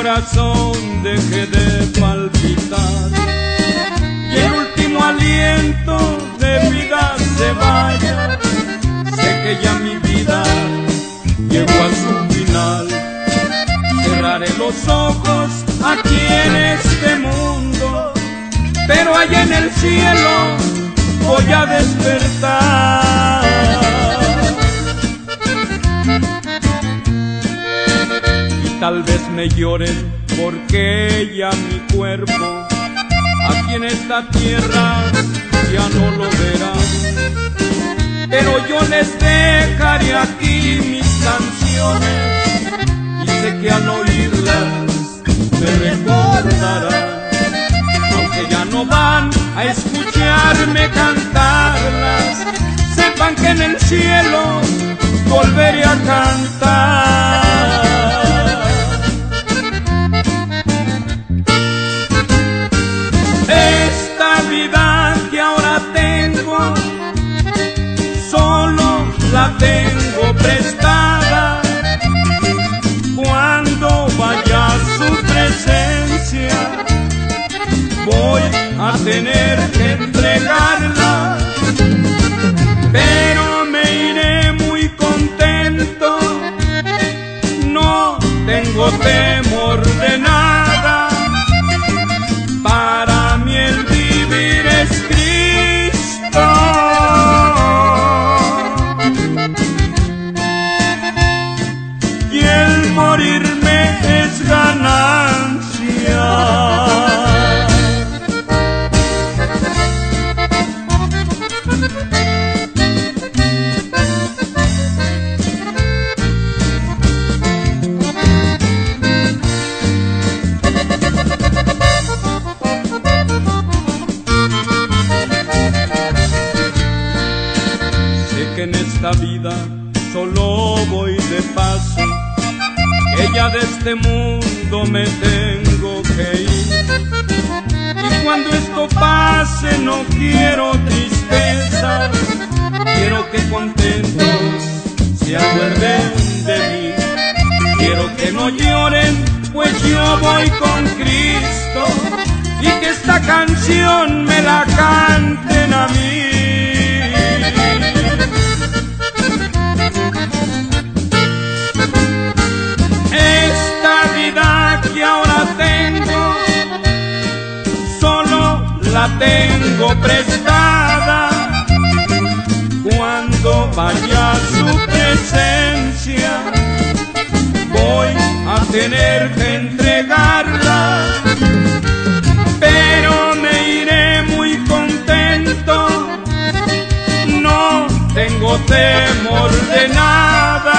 corazón deje de palpitar y el último aliento de vida se vaya. Sé que ya mi vida llegó a su final. Cerraré los ojos aquí en este mundo, pero allá en el cielo voy a despertar. Tal vez me lloren porque ya mi cuerpo aquí en esta tierra ya no lo verán. Pero yo les dejaré aquí mis canciones y sé que al oírlas me recordarán. Aunque ya no van a escucharme cantarlas, sepan que en el cielo volveré a cantar. Esta vida que ahora tengo, solo la tengo prestada. Cuando vaya a su presencia, voy a tener que entregarla. Pero me iré muy contento, no tengo temor de nada. Para mí el vivir es Cristo y el morirme es ganancia. En esta vida solo voy de paso, que ya de este mundo me tengo que ir. Y cuando esto pase no quiero tristeza, quiero que contentos se acuerden de mí. Quiero que no lloren, pues yo voy con Cristo, y que esta canción me la canten a mí. Que ahora tengo, solo la tengo prestada. Cuando vaya a su presencia, voy a tener que entregarla. Pero me iré muy contento, no tengo temor de nada.